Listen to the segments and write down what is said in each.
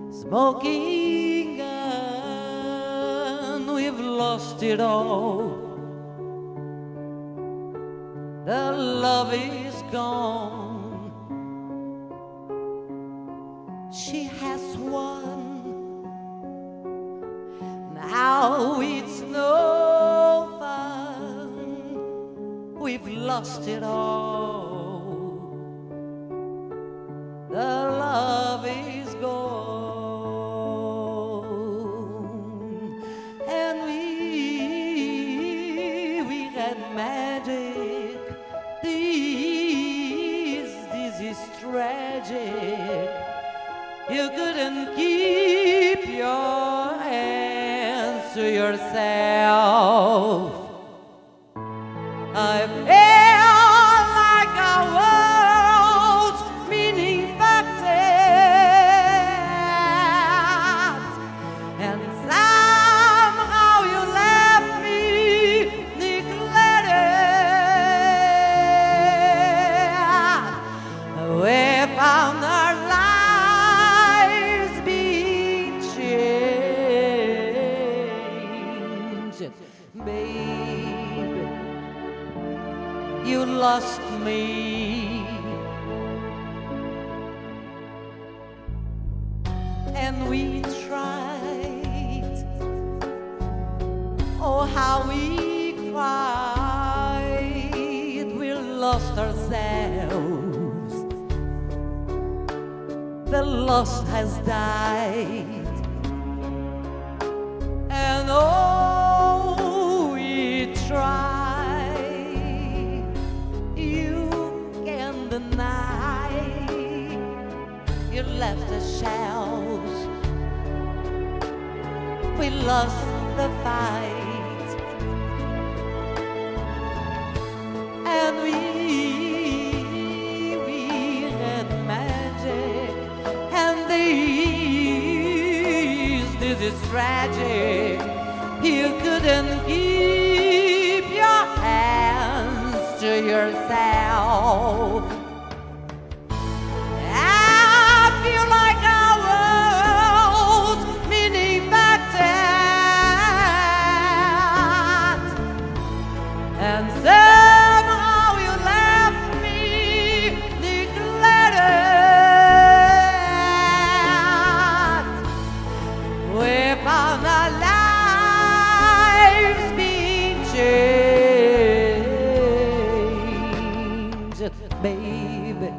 smoking gun. We've lost it all. The love is gone. She has won. Now it's no fun. We've lost it all. The love is gone. And we had magic. This is tragic. You couldn't keep your hands to yourself. I feel like a world's meaning factor, and somehow you left me neglected. We found our lives being changed. Babe, you lost me. And we tried, oh how we cried. We lost ourselves. The lost has died. And oh, we tried. You can deny. You left the shells. We lost the fight. And we had magic. And this is tragic. You couldn't keep your hands to yourself. I feel like our world's meaning factor, and somehow you left me neglected. We found our lives being changed. Baby,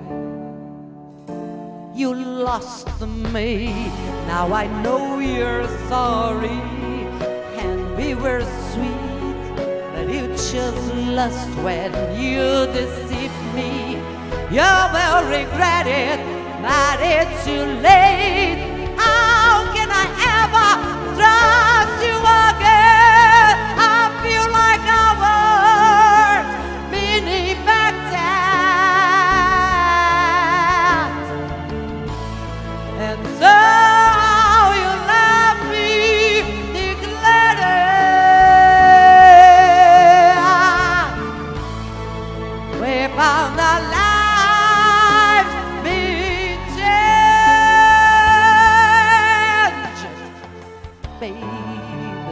you lost me. Now I know you're sorry, and we were sweet, but you just lost when you deceived me. You will regret it, but it's too late. How can I ever trust you again? I feel like a word meaning factor, and somehow you left me neglected. We found our lives being changed. Baby,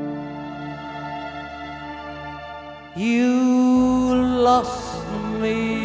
you lost me.